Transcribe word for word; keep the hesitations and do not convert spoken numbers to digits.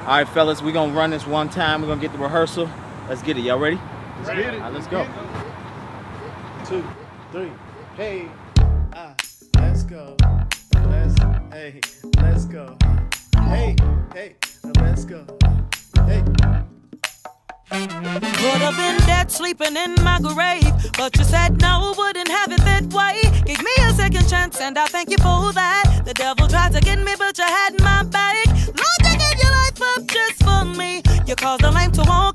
All right, fellas, we're gonna run this one time. We're gonna get the rehearsal. Let's get it. Y'all ready? Let's get it. All right, let's go. Two, three. Hey, ah, let's go. Let's, hey, let's go. Hey, hey, let's go. Hey. Could have been dead sleeping in my grave, but you said no, wouldn't have it that way. Gave me a second chance and I thank you for that. The devil tried to get me, but you had my back. Lord, you gave your life up just for me. You caused the lame to walk